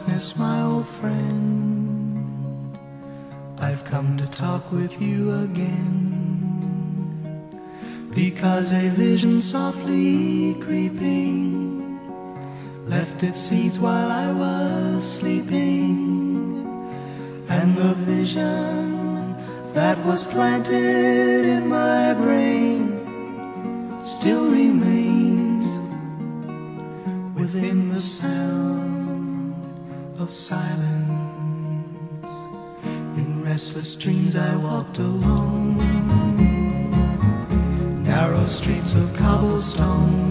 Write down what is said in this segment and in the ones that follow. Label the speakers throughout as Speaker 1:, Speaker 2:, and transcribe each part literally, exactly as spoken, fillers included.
Speaker 1: darkness, my old friend, I've come to talk with you again, because a vision softly creeping left its seeds while I was sleeping, and the vision that was planted in my brain still remains within the sound of silence. In restless dreams I walked alone, narrow streets of cobblestone,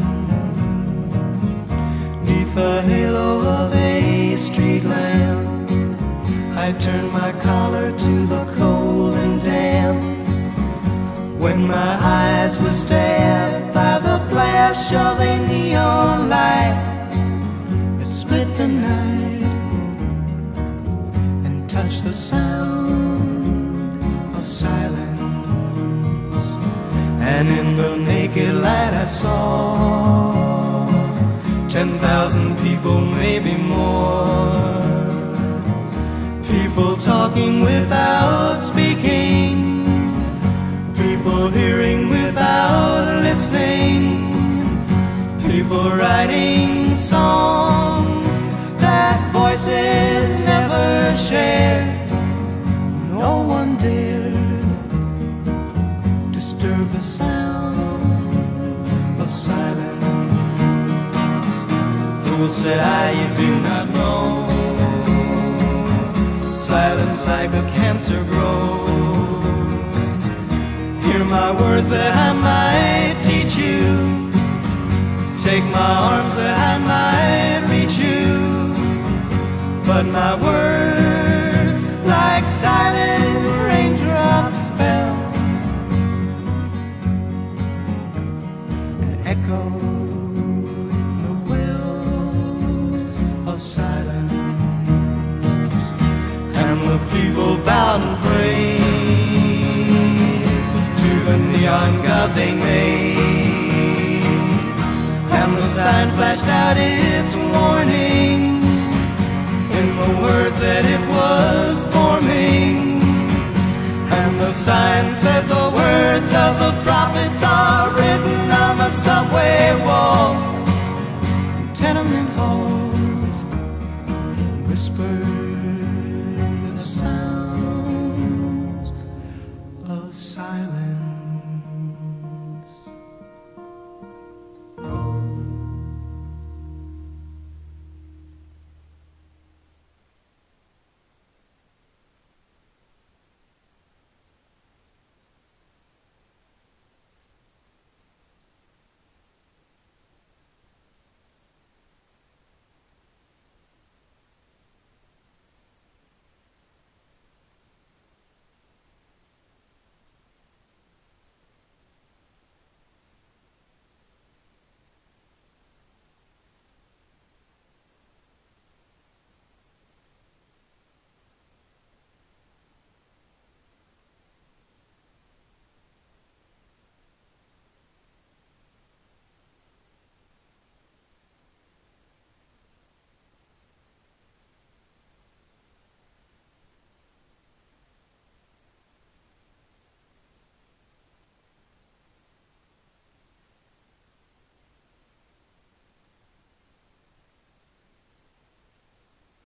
Speaker 1: neath the halo of a street lamp. I turned my collar to the cold and damp, when my eyes were stabbed by the flash of a neon light. It split the night and touched the sound of silence, and in the naked light I saw ten thousand people, maybe more, people talking without speaking, people hearing without listening, people writing songs that voices never shared. No one dared disturb the sound of silence. Fool, said I, you do not know, silence like a cancer grows. Hear my words that I might teach you, take my arms that I might reach you, but my words like silent raindrops fell and echoed the wells of silence. And the people bowed and prayed to the neon god they made, and the sign flashed out its warning in the words that it was forming, and the sign said the words of the prophets are